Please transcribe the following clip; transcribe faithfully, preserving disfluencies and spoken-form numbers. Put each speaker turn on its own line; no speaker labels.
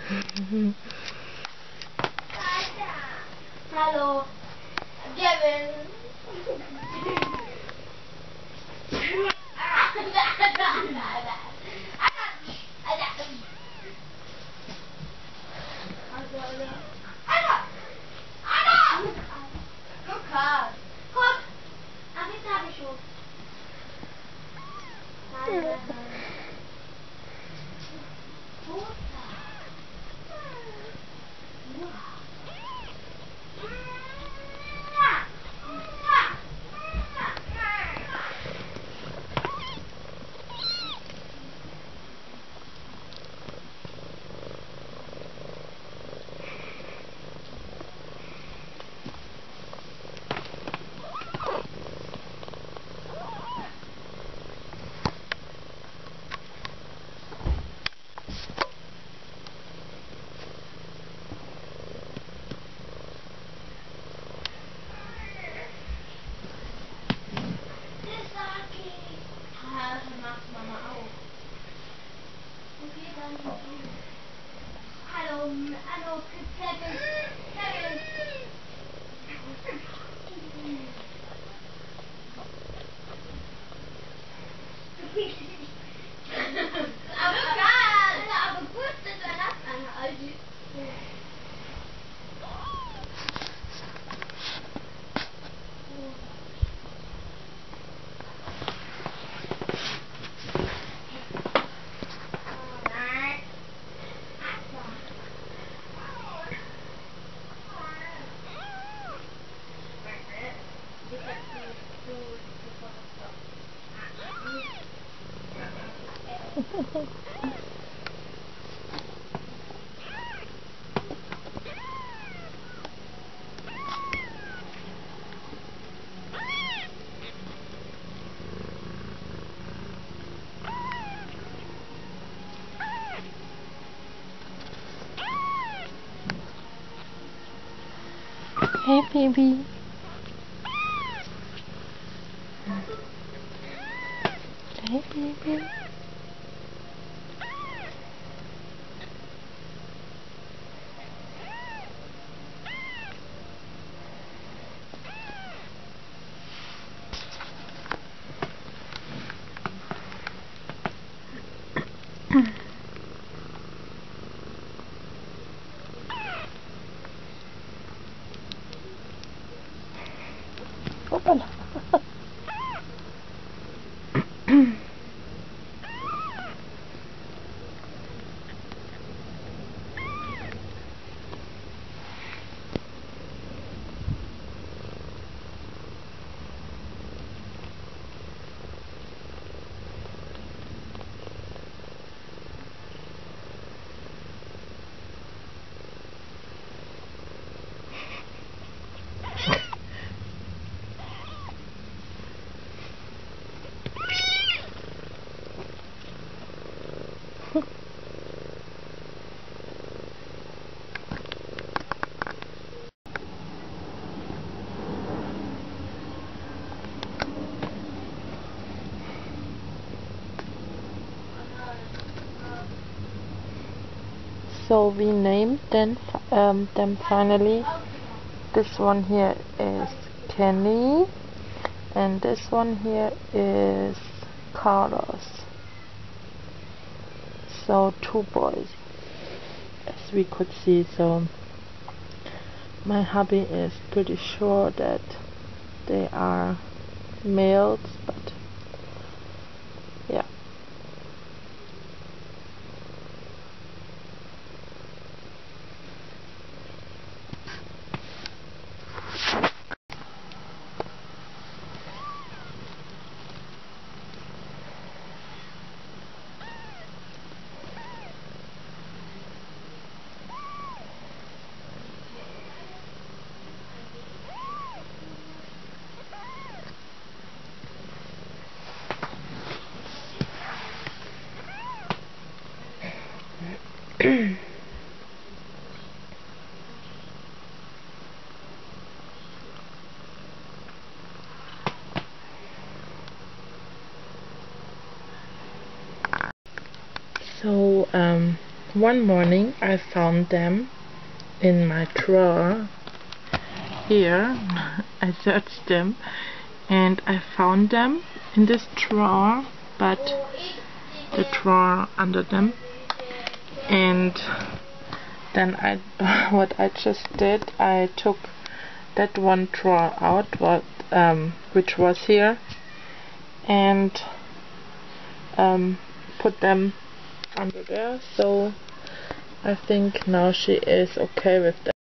Hello, Kevin. Guck, Anita habe ich schon. Mama auch. Okay, dann hallo, hallo, Kevin, Kevin. Aber geil, aber gut, dass er das anhält.
Hey baby. Hey baby. Hoppala. So we named them, um, them finally. This one here is Kenny, and this one here is Carlos. So two boys, as we could see. So my hubby is pretty sure that they are males, but yeah. So um, one morning I found them in my drawer. Here I searched them and I found them in this drawer, but the drawer under them. And then I what I just did, I took that one drawer out, what um, which was here, and um, put them under there. So I think now she is okay with that.